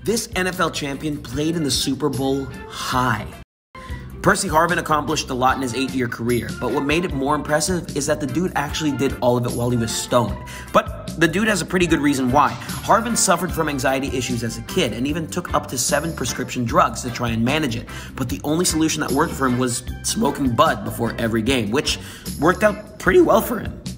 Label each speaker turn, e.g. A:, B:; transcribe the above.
A: This NFL champion played in the Super Bowl high. Percy Harvin accomplished a lot in his 8-year career, but what made it more impressive is that the dude actually did all of it while he was stoned. But the dude has a pretty good reason why. Harvin suffered from anxiety issues as a kid and even took up to 7 prescription drugs to try and manage it. But the only solution that worked for him was smoking bud before every game, which worked out pretty well for him.